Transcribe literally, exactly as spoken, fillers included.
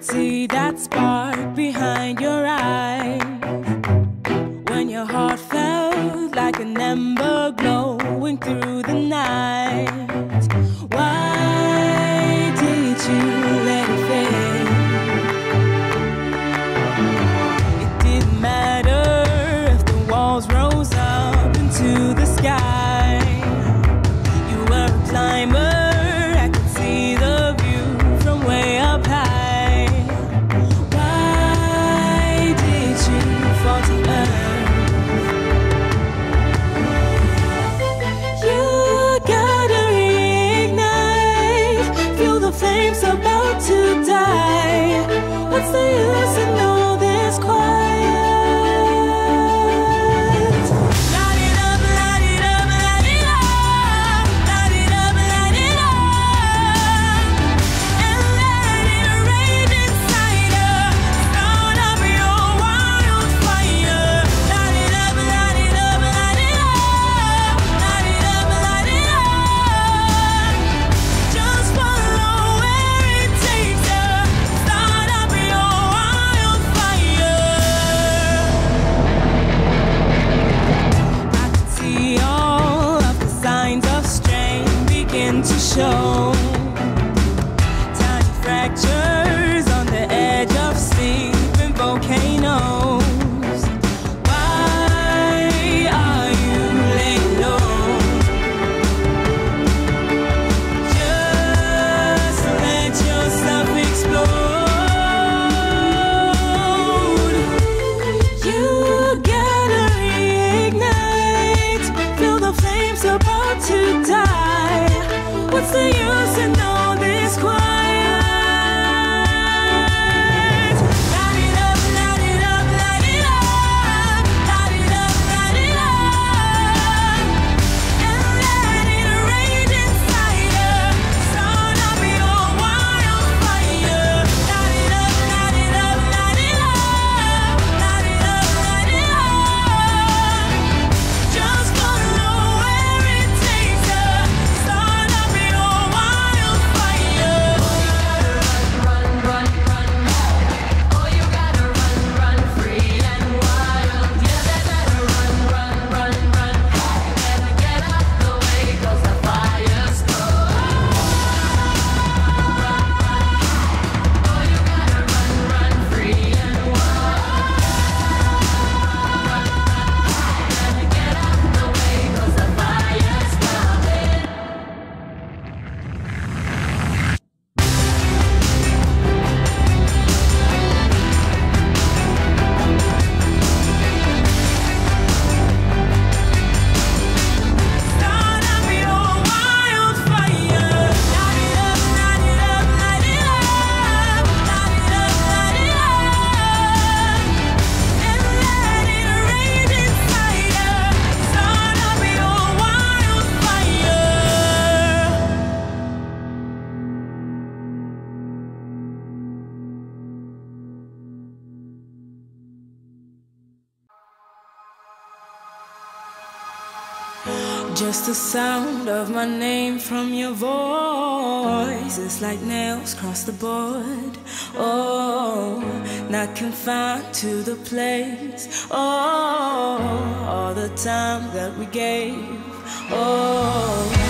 see that spark behind your eyes when your heart felt like an ember glowing through the night. Why did you let it fade? It didn't matter if the walls rose up into the sky. You were a climber, I could see the view from way up high. Why did you fall to earth? You gotta reignite, feel the flames about to die. What's the use in all this quiet? Light it up, light it up, light it up, light it up, light it up, and let it rain inside her. Start up your wildfire. Light it up, light it up, light it up, light it up, light it up. Just follow where it takes her. Start up your wildfire. I could see all of the signs of strain begin to show. Tiny fractures on the edge of sleeping volcanoes. Why are you laying low? Just let yourself explode. You gotta reignite, feel the flames about to die. What's the use in all this quiet? Light it up, light it up, light it up, light it up, light it up, and let it rain inside her. Start up your wildfire. Light it up, light it up, light it up, light it up, light it up. Just follow where it takes her. Start up your wildfire. Run, run, run, oh, you gotta run, run, free and wild. Yeah, they better run, run, run, run. Better get out the way, 'cause the fire's cold. Oh, you gotta run, run, free and wild. Better get out the way, 'cause the fire's coming. Start up your wildfire. Light it up, light it up, light it up, light it up, light it up, and let it rain inside her. Start up your wildfire. Just the sound of my name from your voice, it's like nails cross the board. Oh, not confined to the place. Oh, all the time that we gave. Oh.